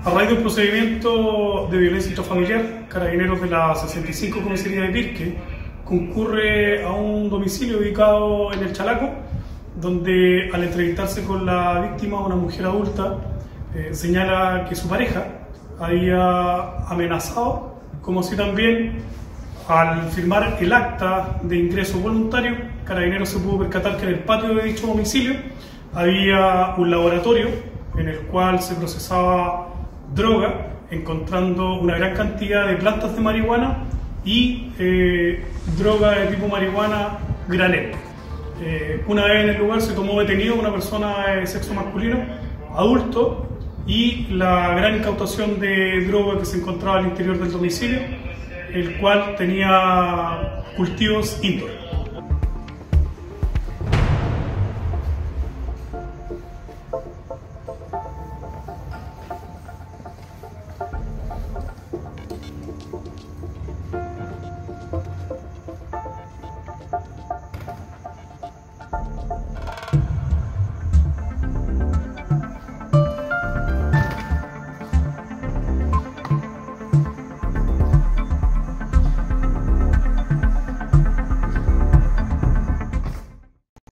A raíz de un procedimiento de violencia intrafamiliar, Carabineros de la 65 Comisaría de Pirque concurre a un domicilio ubicado en el Chalaco, donde al entrevistarse con la víctima, una mujer adulta, señala que su pareja había amenazado, como así también al firmar el acta de ingreso voluntario, Carabineros se pudo percatar que en el patio de dicho domicilio había un laboratorio en el cual se procesaba droga, encontrando una gran cantidad de plantas de marihuana y droga de tipo marihuana granel. Una vez en el lugar se tomó detenido una persona de sexo masculino, adulto, y la gran incautación de droga que se encontraba al interior del domicilio, el cual tenía cultivos indoor.